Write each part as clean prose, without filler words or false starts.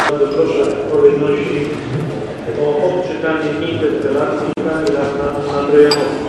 Bardzo proszę w kolejności o odczytanie interpelacji pani radna Andrejanowska.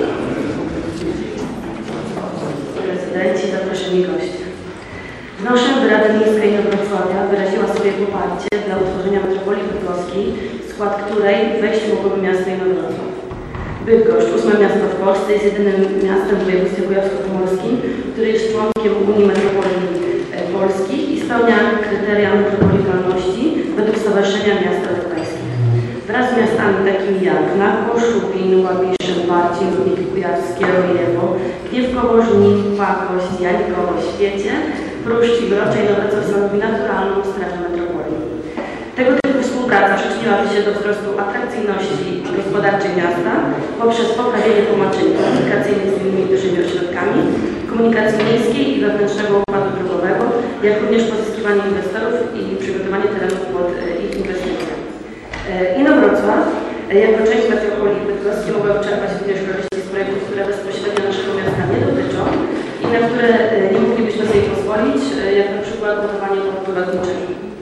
Prezydenci, zaproszeni goście. Wnoszę, by Rada Miejska Inowrocławia wyraziła swoje poparcie dla utworzenia metropolii bydgoskiej, w skład której wejść mogłoby miasto Inowrocław. Bydgoszcz, 8. miasto w Polsce, jest jedynym miastem w województwie kujawsko-pomorskim, który jest członkiem Unii Metropolii Polskich i spełnia kryteria metropolitalności według Stowarzyszenia Miast Europejskich. Wraz z miastami takimi jak Nakło, Szupin, Łapiszyn, Barcin, Rudniki Kujawskie, Rojewo, Gniewkowo, Żnin, Pakość, Janikowo, Świecie, Pruszcz i Wrocze Inowrocław stanowi naturalną strefę metropolii. Tego typu współpraca przyczyniłaby się do wzrostu atrakcyjności gospodarczej miasta poprzez poprawienie połączeń komunikacyjnych z innymi dużymi ośrodkami, komunikacji miejskiej i wewnętrznego układu drogowego, jak również pozyskiwanie inwestorów i przygotowanie terenów pod ich inwestycje. Inowrocław jako część metropolii bydgoskiej mogła czerpać również korzyści z projektów, które bezpośrednio naszego miasta nie dotyczą i na które nie moglibyśmy sobie pozwolić, jak na przykład budowanie portu lotniczego.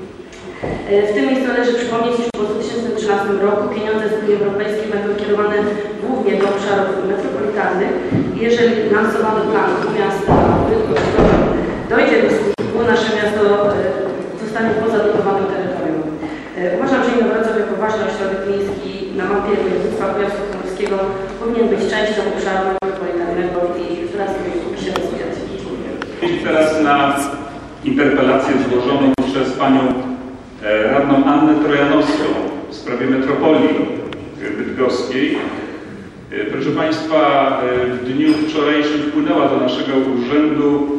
W tym miejscu należy przypomnieć, iż po 2013 roku pieniądze z Unii Europejskiej będą kierowane głównie do obszarów metropolitalnych i jeżeli lansowano plan miasta Bydgoszcz dojdzie do skutku, nasze miasto zostanie poza dotowanym terytorium. Uważam, że Inowrocław jako ważny ośrodek miejski na mapie województwa kujawsko-pomorskiego powinien być częścią obszaru metropolitalnego i wraz z tym się rozwijać. I teraz na interpelację złożoną przez panią radną Annę Trojanowską w sprawie metropolii bydgoskiej. Proszę państwa, w dniu wczorajszym wpłynęło do naszego urzędu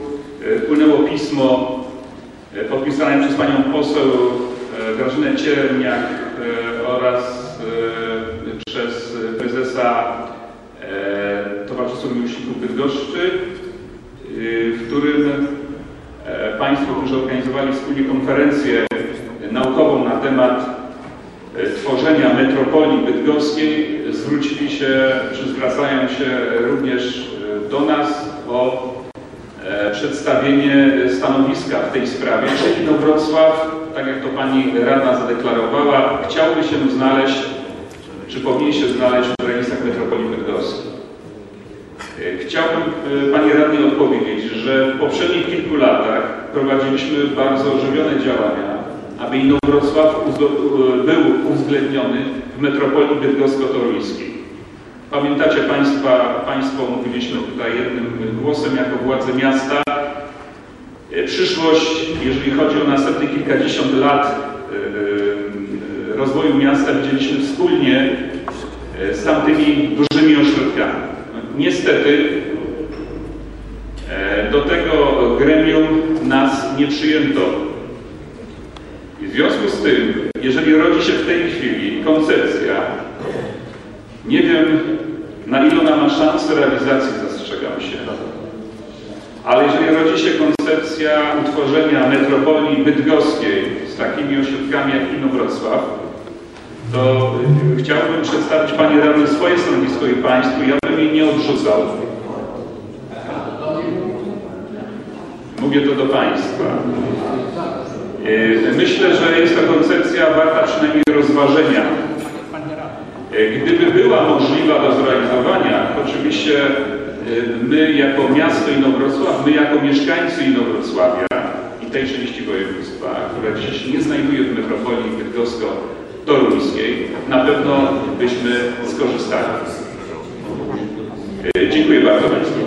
pismo podpisane przez panią poseł Grażynę Cierniak oraz przez prezesa Towarzystwa Miłośników Bydgoszczy, w którym państwo, którzy organizowali wspólnie konferencję naukową na temat tworzenia metropolii bydgoskiej, zwrócili się, czy zwracają się również do nas o przedstawienie stanowiska w tej sprawie. Czy Inowrocław, tak jak to pani radna zadeklarowała, chciałby się znaleźć, czy powinien się znaleźć w granicach metropolii bydgoskiej. Chciałbym pani radnej odpowiedzieć, że w poprzednich kilku latach prowadziliśmy bardzo ożywione działania, aby Inowrocław był uwzględniony w metropolii bydgosko-toruńskiej. Pamiętacie państwo, mówiliśmy tutaj jednym głosem jako władze miasta. Przyszłość, jeżeli chodzi o następnych kilkadziesiąt lat rozwoju miasta, widzieliśmy wspólnie z tamtymi dużymi ośrodkami. Niestety do tego gremium nas nie przyjęto. I w związku z tym, jeżeli rodzi się w tej chwili koncepcja, nie wiem, na ile ona ma szansę realizacji, zastrzegam się, ale jeżeli rodzi się koncepcja utworzenia metropolii bydgoskiej z takimi ośrodkami jak Inowrocław, to chciałbym przedstawić pani radnej swoje stanowisko i państwu. Ja bym jej nie odrzucał. Mówię to do państwa. Myślę, że jest to koncepcja warta przynajmniej rozważenia. Gdyby była możliwa do zrealizowania, oczywiście my jako miasto Inowrocław, my jako mieszkańcy Inowrocławia i tej części województwa, która dziś się nie znajduje w metropolii bydgosko-toruńskiej, na pewno byśmy skorzystali. Dziękuję bardzo państwu.